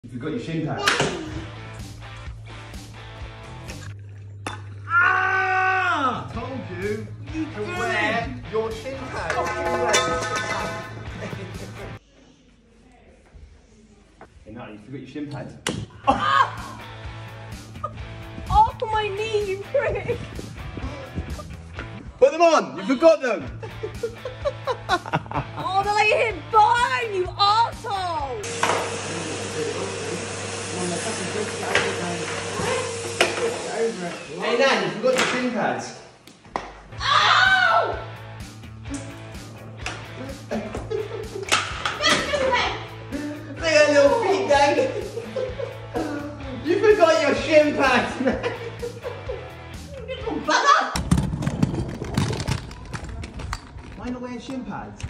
You forgot your shin pads. Ah! Told you to wear your shin pads. Hey, no, you forgot your shin pads. Off my knee, you prick! Put them on! You forgot them! Oh, they're like hitting bone, you arsehole! Hey, Nan, you forgot your shin pads. Ow! Look at her little feet dangling. You forgot your shin pads, Nan. Little bugger! Why not wearing shin pads?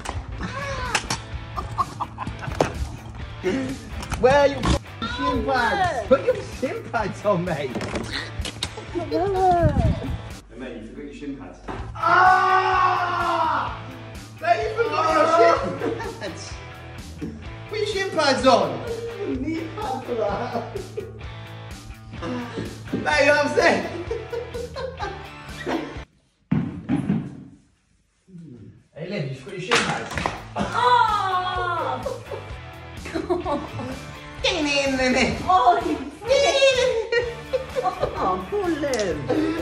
Wear your shin pads. Put your shin pads on, mate. Hey, mate, you forgot your shin pads. Ah! Mate, you forgot your shin pads. Put your shin pads on. You need pads for that. Mate, you know what I'm saying? Hey, Liv, you forgot your shin pads. Oh! Oh, you oh, poor Liv.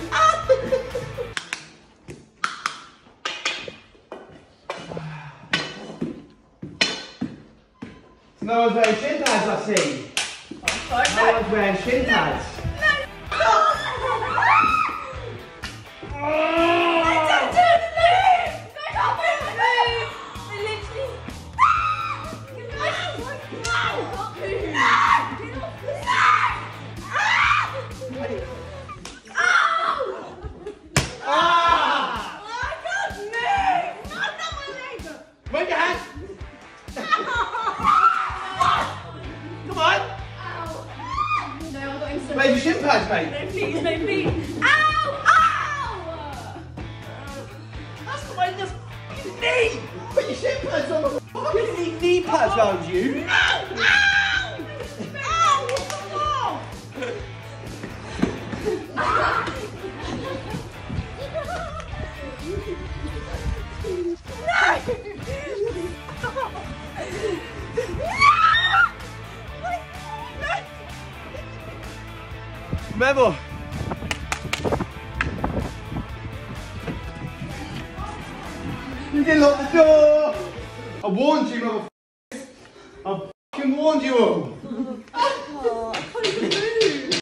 No one's wearing shin pads, I see. No one's wearing shin pads. Wave your hand. Come on. Wave your shin pads, mate. No, please, no, please. Ow! Ow! That's the way this knee. Put your shin pads on. You need knee pads, don't you? Ow! Ow! Ow! What's wrong? Remember. You didn't lock the door. I warned you, motherfucker.